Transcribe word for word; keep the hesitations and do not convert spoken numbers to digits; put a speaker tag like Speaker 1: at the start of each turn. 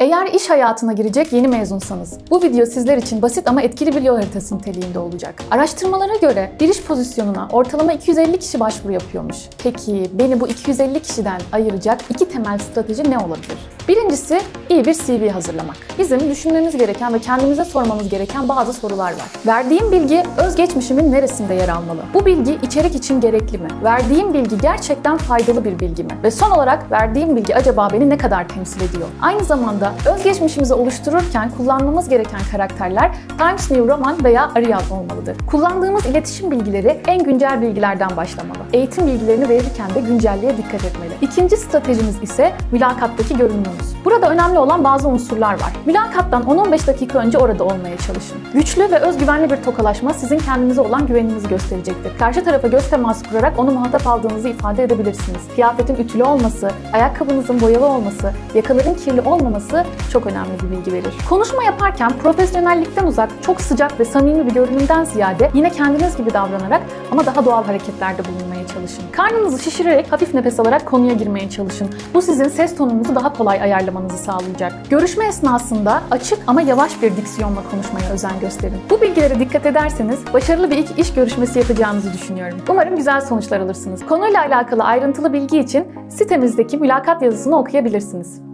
Speaker 1: Eğer iş hayatına girecek yeni mezunsanız, bu video sizler için basit ama etkili bir yol haritası niteliğinde olacak. Araştırmalara göre bir iş pozisyonuna ortalama iki yüz elli kişi başvuru yapıyormuş. Peki beni bu iki yüz elli kişiden ayıracak iki temel strateji ne olabilir? Birincisi, iyi bir C V hazırlamak. Bizim düşünmemiz gereken ve kendimize sormamız gereken bazı sorular var. Verdiğim bilgi özgeçmişimin neresinde yer almalı? Bu bilgi içerik için gerekli mi? Verdiğim bilgi gerçekten faydalı bir bilgi mi? Ve son olarak verdiğim bilgi acaba beni ne kadar temsil ediyor? Aynı zamanda özgeçmişimizi oluştururken kullanmamız gereken karakterler Times New Roman veya Arial olmalıdır. Kullandığımız iletişim bilgileri en güncel bilgilerden başlamalı. Eğitim bilgilerini verirken de güncelliğe dikkat etmeli. İkinci stratejimiz ise mülakattaki görünümümüz. Burada önemli olan bazı unsurlar var. Mülakattan on on beş dakika önce orada olmaya çalışın. Güçlü ve özgüvenli bir tokalaşma sizin kendinize olan güveninizi gösterecektir. Karşı tarafa göz teması kurarak onu muhatap aldığınızı ifade edebilirsiniz. Kıyafetin ütülü olması, ayakkabınızın boyalı olması, yakaların kirli olmaması çok önemli bir bilgi verir. Konuşma yaparken profesyonellikten uzak, çok sıcak ve samimi bir görünümden ziyade yine kendiniz gibi davranarak ama daha doğal hareketlerde bulunmaya çalışın. Karnınızı şişirerek hafif nefes alarak konuya girmeye çalışın. Bu sizin ses tonunuzu daha kolay ayarlamanızı sağlayacak. Görüşme esnasında açık ama yavaş bir diksiyonla konuşmaya özen gösterin. Bu bilgilere dikkat ederseniz başarılı bir ilk iş görüşmesi yapacağınızı düşünüyorum. Umarım güzel sonuçlar alırsınız. Konuyla alakalı ayrıntılı bilgi için sitemizdeki mülakat yazısını okuyabilirsiniz.